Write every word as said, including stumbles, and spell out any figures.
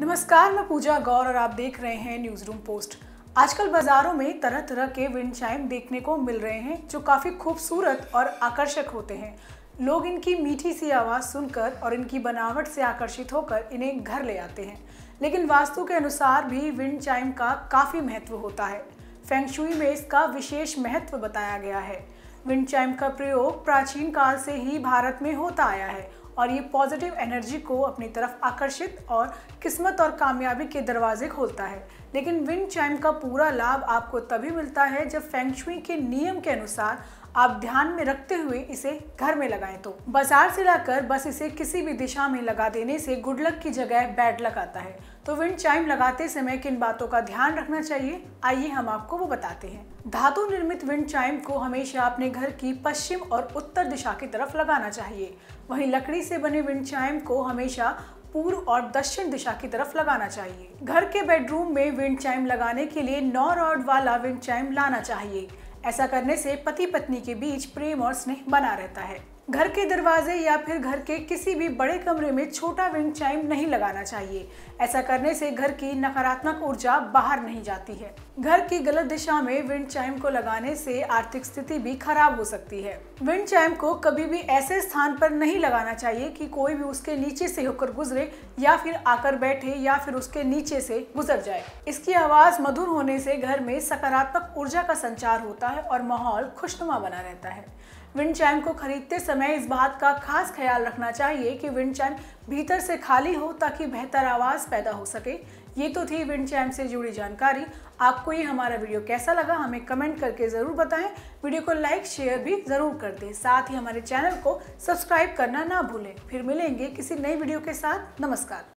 नमस्कार, मैं पूजा गौर और आप देख रहे हैं न्यूज रूम पोस्ट। आजकल बाजारों में तरह तरह के विंड चाइम देखने को मिल रहे हैं जो काफी खूबसूरत और आकर्षक होते हैं। लोग इनकी मीठी सी आवाज सुनकर और इनकी बनावट से आकर्षित होकर इन्हें घर ले आते हैं। लेकिन वास्तु के अनुसार भी विंड चाइम का काफी महत्व होता है। फेंग शुई में इसका विशेष महत्व बताया गया है। विंड चाइम का प्रयोग प्राचीन काल से ही भारत में होता आया है और ये पॉजिटिव एनर्जी को अपनी तरफ आकर्षित और किस्मत और कामयाबी के दरवाजे खोलता है। लेकिन विंड चाइम का पूरा लाभ आपको तभी मिलता है जब फेंग शुई के नियम के अनुसार आप ध्यान में रखते हुए इसे घर में लगाएं। तो बाजार से लाकर बस इसे किसी भी दिशा में लगा देने से गुड लक की जगह बैड लक आता है। तो विंड चाइम लगाते समय किन बातों का ध्यान रखना चाहिए, आइए हम आपको वो बताते हैं। धातु निर्मित विंड चाइम को हमेशा अपने घर की पश्चिम और उत्तर दिशा की तरफ लगाना चाहिए। वहीं लकड़ी से बने विंड चाइम को हमेशा पूर्व और दक्षिण दिशा की तरफ लगाना चाहिए। घर के बेडरूम में विंड चाइम लगाने के लिए नौ रॉड वाला विंड चाइम लाना चाहिए। ऐसा करने से पति पत्नी के बीच प्रेम और स्नेह बना रहता है। घर के दरवाजे या फिर घर के किसी भी बड़े कमरे में छोटा विंड चाइम नहीं लगाना चाहिए। ऐसा करने से घर की नकारात्मक ऊर्जा बाहर नहीं जाती है। घर की गलत दिशा में विंड चाइम को लगाने से आर्थिक स्थिति भी खराब हो सकती है। विंड चाइम को कभी भी ऐसे स्थान पर नहीं लगाना चाहिए कि कोई भी उसके नीचे से होकर गुजरे या फिर आकर बैठे या फिर उसके नीचे से गुजर जाए। इसकी आवाज मधुर होने से घर में सकारात्मक ऊर्जा का संचार होता है और माहौल खुशनुमा बना रहता है। विंड चाइम को खरीदते समय इस बात का खास ख्याल रखना चाहिए कि विंड चाइम भीतर से खाली हो ताकि बेहतर आवाज पैदा हो सके। ये तो थी विंड चाइम से जुड़ी जानकारी। आपको ये हमारा वीडियो कैसा लगा हमें कमेंट करके जरूर बताएं। वीडियो को लाइक शेयर भी जरूर कर दें। साथ ही हमारे चैनल को सब्सक्राइब करना ना भूलें। फिर मिलेंगे किसी नई वीडियो के साथ। नमस्कार।